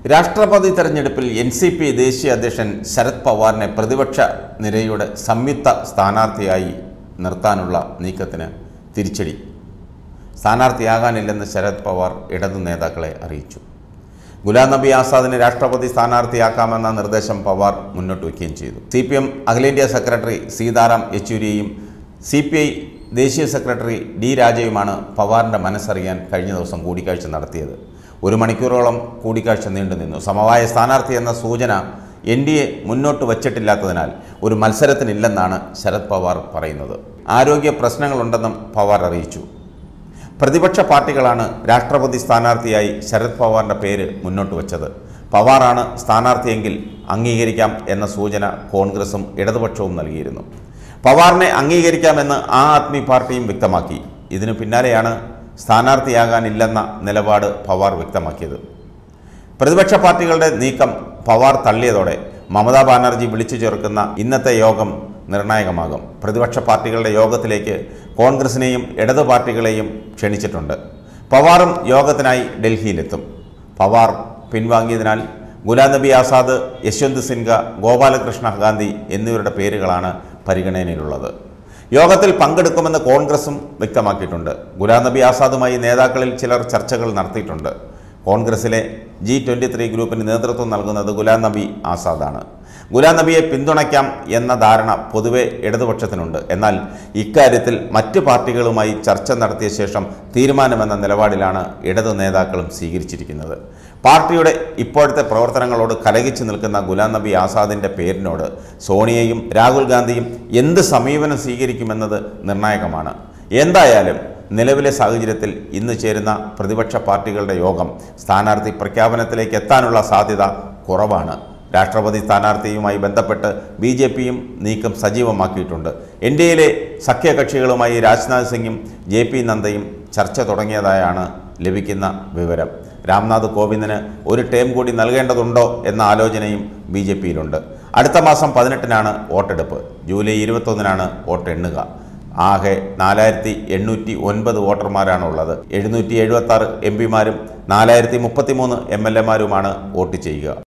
രാഷ്ട്രപതി തെരഞ്ഞെടുപ്പിൽ NCP ദേശീയ അധ്യക്ഷൻ ശരത് പവാറിനെ പ്രതിപക്ഷ നിരയുടെ സംയുക്ത സ്ഥാനാർത്ഥിയായി നിർത്താനുള്ള നീക്കത്തിന് തിരിച്ചടി. സ്ഥാനാർത്ഥിയാകാനില്ലെന്ന് ശരത് പവാർ ഇടതു നേതാക്കളെ അറിയിച്ചു. ഗുലാം നബി ആസാദിനെ രാഷ്ട്രപതി സ്ഥാനാർത്ഥിയാക്കാമെന്ന നിർദ്ദേശം പവാർ മുന്നോട്ട് വയ്ക്കുകയും ചെയ്തു. CPM അഖിലേന്ത്യാ സെക്രട്ടറി സീതാറാം യെച്ചൂരിയും CPI ദേശീയ സെക്രട്ടറി D രാജയുമാണ് പവാറിൻ്റെ മനസ്സറിയാൻ കഴിഞ്ഞ ദിവസം കൂടിക്കാഴ്ച നടത്തിയത്. 1 മണിക്കൂറോളം കൂടിക്കാഴ്ച നീണ്ടുനിന്നു. സമവായ സ്ഥാനാർത്ഥി എന്ന സൂചന NDA മുന്നോട്ട് വച്ചിട്ടില്ലാത്തതിനാൽ ഒരു മത്സരത്തിനില്ലെന്നാണ് ശരത് പവാർ പറയുന്നത്. ആരോഗ്യ പ്രശ്നങ്ങളുണ്ടെന്നും പവാർ അറിയിച്ചു. പ്രതിപക്ഷ പാർട്ടികളാണ് രാഷ്ട്രപതി സ്ഥാനാർത്ഥിയായി ശരത് പവാറിൻ്റെ പേര് മുന്നോട്ട് വച്ചത്. പവാറാണ് സ്ഥാനാർത്ഥിയെങ്കിൽ അംഗീകരിക്കാം എന്ന സൂചന കോൺഗ്രസും ഇടതുപക്ഷവും നൽകിയിരുന്നു. പവാറിനെ അംഗീകരിക്കാമെന്ന് ആദ്മി പാർട്ടിയും വ്യക്തമാക്കി. ഇതിനു പിന്നാലെയാണ് സ്ഥാനാർത്ഥിയാകാനില്ലെന്ന നിലപാട് പവാർ വ്യക്തമാക്കിയത്. പ്രതിപക്ഷ പാർട്ടികളുടെ നീക്കം പവാർ തള്ളിയതോടെ മമതാ ബാനർജി വിളിച്ചു ചേർക്കുന്ന ഇന്നത്തെ യോഗം നിർണായകമാകും. പ്രതിപക്ഷ പാർട്ടികളുടെ യോഗത്തിലേക്ക് കോൺഗ്രസിനെയും ഇടതു പാർട്ടികളെയും ക്ഷണിച്ചിട്ടുണ്ട്. പവാറും യോഗത്തിനായി ഡൽഹിയിലെത്തും. പവാർ പിൻവാങ്ങിയതിനാൽ ഗുലാം നബി ആസാദ്, യശ്വന്ത് സിൻഹ, ഗോപാലകൃഷ്ണ ഗാന്ധി എന്നിവരുടെ പേരുകളാണ് പരിഗണനയിലുള്ളത്. യോഗത്തിൽ പങ്കെടുക്കുമെന്ന് കോൺഗ്രസും വ്യക്തമാക്കിയിട്ടുണ്ട്. ഗുലാം നബി ആസാദുമായി നേതാക്കളിൽ ചിലർ ചർച്ചകൾ നടത്തിയിട്ടുണ്ട്. കോൺഗ്രസിലെ G23 ഗ്രൂപ്പിന് നേതൃത്വം നൽകുന്നത് ഗുലാം നബി ആസാദാണ്. ഗുലാം നബിയെ പിന്തുണയ്ക്കാം എന്ന ധാരണ പൊതുവെ ഇടതുപക്ഷത്തിനുണ്ട്. എന്നാൽ ഇക്കാര്യത്തിൽ മറ്റ് പാർട്ടികളുമായി ചർച്ച നടത്തിയ ശേഷം തീരുമാനമെന്ന നിലപാടിലാണ് ഇടതു നേതാക്കളും സ്വീകരിച്ചിരിക്കുന്നത്. പാർട്ടിയുടെ ഇപ്പോഴത്തെ പ്രവർത്തനങ്ങളോട് കലഹിച്ചു നിൽക്കുന്ന ഗുലാം നബി ആസാദിൻ്റെ പേരിനോട് സോണിയയും രാഹുൽ ഗാന്ധിയും എന്ത് സമീപനം സ്വീകരിക്കുമെന്നത് നിർണായകമാണ്. എന്തായാലും നിലവിലെ സാഹചര്യത്തിൽ ഇന്ന് ചേരുന്ന പ്രതിപക്ഷ പാർട്ടികളുടെ യോഗം സ്ഥാനാർത്ഥി പ്രഖ്യാപനത്തിലേക്ക് എത്താനുള്ള സാധ്യത കുറവാണ്. രാഷ്ട്രപതി സ്ഥാനാർത്ഥിയുമായി ബന്ധപ്പെട്ട് BJPയും നീക്കം സജീവമാക്കിയിട്ടുണ്ട്. NDAയിലെ സഖ്യകക്ഷികളുമായി രാജ്നാഥ് സിംഗും JP നദ്ദയും ചർച്ച തുടങ്ങിയതായാണ് ലഭിക്കുന്ന വിവരം. രാംനാഥ് കോവിന്ദിന് ഒരു ടേം കൂടി നൽകേണ്ടതുണ്ടോ എന്ന ആലോചനയും BJPയിലുണ്ട്. അടുത്ത മാസം 18-നാണ് വോട്ടെടുപ്പ്. ജൂലൈ 21-നാണ് വോട്ട് എണ്ണുക. ആകെ 4809 വോട്ടർമാരാണുള്ളത്. 776 MP മാരും 4033 MLA മാരുമാണ് വോട്ട് ചെയ്യുക.